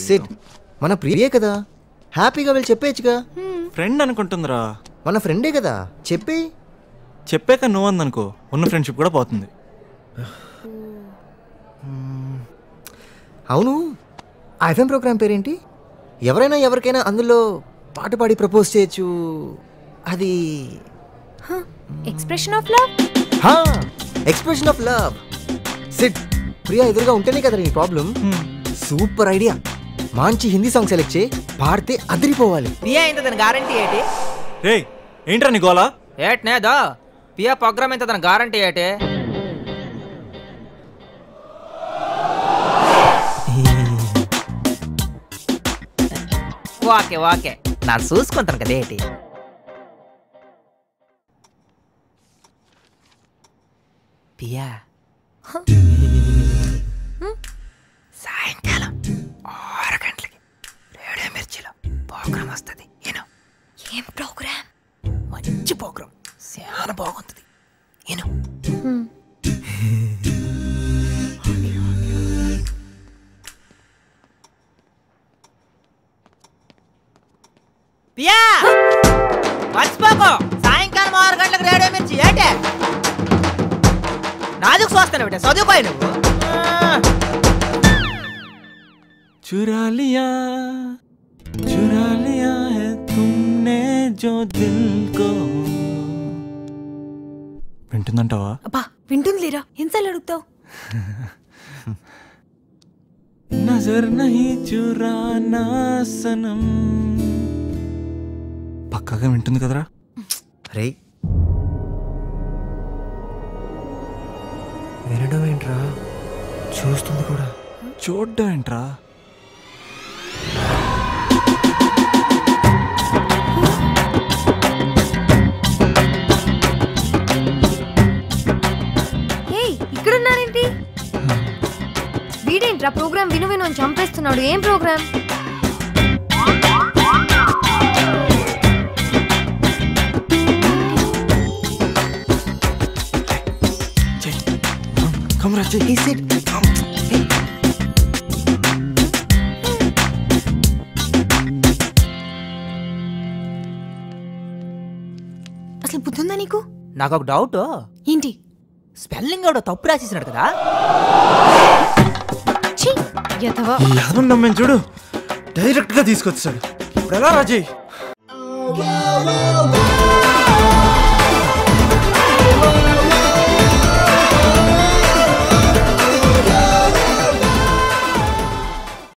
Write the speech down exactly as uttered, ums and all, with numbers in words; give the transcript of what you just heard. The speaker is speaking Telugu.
సిట్ మన ప్రియే కదా, హ్యాపీగా వెళ్ళి చెప్పేయచ్చుగా. ఫ్రెండ్ అనుకుంటుందిరా. మన ఫ్రెండే కదా, చెప్పి చెప్పాక నువ్వు అందనుకో ఉన్న ఫ్రెండ్షిప్ కూడా పోతుంది. అవును, ఆ ఎఫ్ఎం ప్రోగ్రామ్ పేరేంటి? ఎవరైనా ఎవరికైనా అందులో పాట పాడి ప్రపోజ్ చేయొచ్చు. అది ఎక్స్ప్రెషన్ ఆఫ్ లవ్. హా, expression of love. Sit Priya ఎదురుగా ఉంటేనే కదా నీ ప్రాబ్లం. Super idea. మంచి హిందీ సాంగ్ సెలెక్ట్ చేయి, పాడితే అదిరిపోవాలి. పియా ఎంత దాని గ్యారంటీ ఏంటి? రే ఏంట్రా నీ గోలా? ఏట్నేదో పియా ప్రోగ్రామ్ ఎంత దాని గ్యారంటీ ఏంటి? ఓకే ఓకే, ನಾನು చూసుకుంటాను కదా ఏంటి. పియా సాయంకాలం ఆరు గంటలకి రేడియో మిర్చిలో ప్రోగ్రామ్ వస్తుంది. ఏను ఏం ప్రోగ్రామ్? మంచి ప్రోగ్రామ్, చాలా బాగుంటుంది. ఏను పియా మర్చిపోకు, సాయంకాలం ఆరు గంటలకు రేడియో మిర్చి. ఏంటే నాదుకు చూస్తాను బిడ్డ, చదువుకోయి నువ్వు. चुरा लिया चुरा लिया है तुमने जो दिल को. వింటుందంటావా? అబ్బా వింటుంది లేరా, ఎన్నిసార్లు అడుగుతావు? నజర్ నహీ చురానా సనం. పక్కగా వింటుంది కదరా. రే వినడం ఏంట్రా, చూస్తుంది కూడా. చూడ్డం ఏంట్రా? ఇక్కడున్నారేంటి? వీడేంట్రా ప్రోగ్రామ్ విను విను అని చంపేస్తున్నాడు. ఏం ప్రోగ్రామ్? అసలు బుద్ధుందా నీకు? నాకు ఒక డౌట్. ఏంటి? స్పెల్లింగ్ కూడా తప్పు రాసేసినాడు కదా. నమ్మని చూడు, డైరెక్ట్ గా తీసుకొచ్చాడు. ఇప్పుడు ఎలా రాజీ? Oh